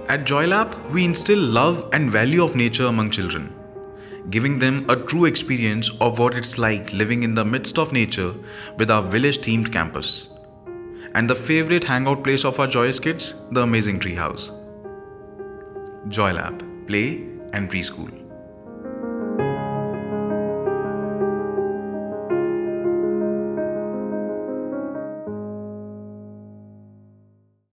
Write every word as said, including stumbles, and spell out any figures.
At JoyLap, we instill love and value of nature among children, giving them a true experience of what it's like living in the midst of nature with our village-themed campus. And the favorite hangout place of our joyous kids, the amazing treehouse. JoyLap, play and preschool.